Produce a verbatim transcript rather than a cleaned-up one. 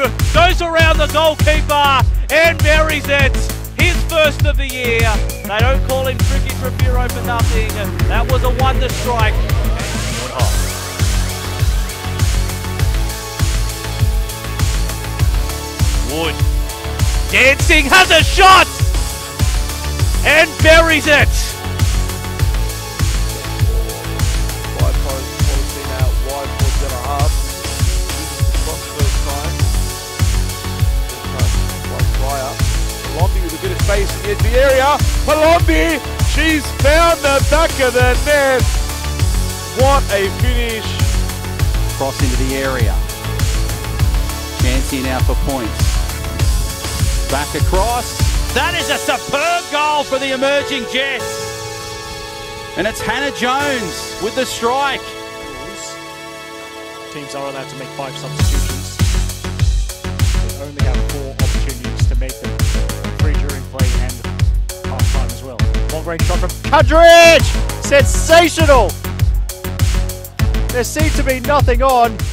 through, goes around the goalkeeper and buries it. His first of the year. They don't call him Tricky Trifiro for nothing. That was a wonder strike. Wood dancing, has a shot and buries it. Wide post, policy now, wide for centre half. Cross first time. First time, like fire. Palombi with a bit of space in the edge of the area. Palombi, she's found the back of the net. What a finish. Cross into the area. Chance here now for points. Back across. That is a superb goal for the emerging Jets. And it's Hannah Jones with the strike. Teams are allowed to make five substitutions. They only have four opportunities to make them, three during play and half time as well. Long range shot from Kadric! Sensational! There seemed to be nothing on.